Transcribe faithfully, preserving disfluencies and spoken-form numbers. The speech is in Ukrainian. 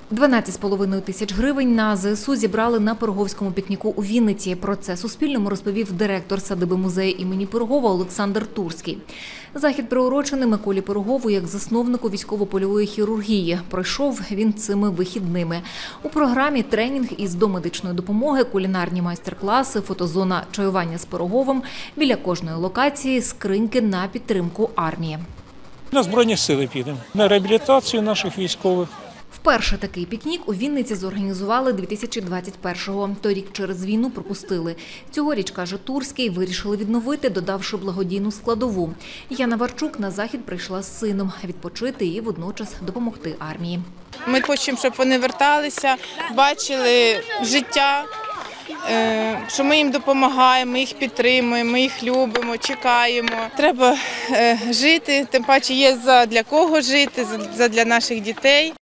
дванадцять з половиною тисяч гривень на ЗСУ зібрали на Пироговському пікніку у Вінниці. Про це Суспільному розповів директор садиби музею імені Пирогова Олександр Турський. Захід приурочений Миколі Пирогову як засновнику військово-польової хірургії. Пройшов він цими вихідними. У програмі тренінг із домедичної допомоги, кулінарні майстер-класи, фотозона чаювання з Пироговим, біля кожної локації скриньки на підтримку армії. На Збройні сили підемо, на реабілітацію наших військових. Вперше такий пікнік у Вінниці зорганізували дві тисячі двадцять першого. Торік через війну пропустили. Цьогоріч, каже Турський, вирішили відновити, додавши благодійну складову. Яна Варчук на захід прийшла з сином відпочити і водночас допомогти армії. Ми хочемо, щоб вони верталися, бачили життя, що ми їм допомагаємо, ми їх підтримуємо, ми їх любимо, чекаємо. Треба жити, тим паче є для кого жити, для наших дітей.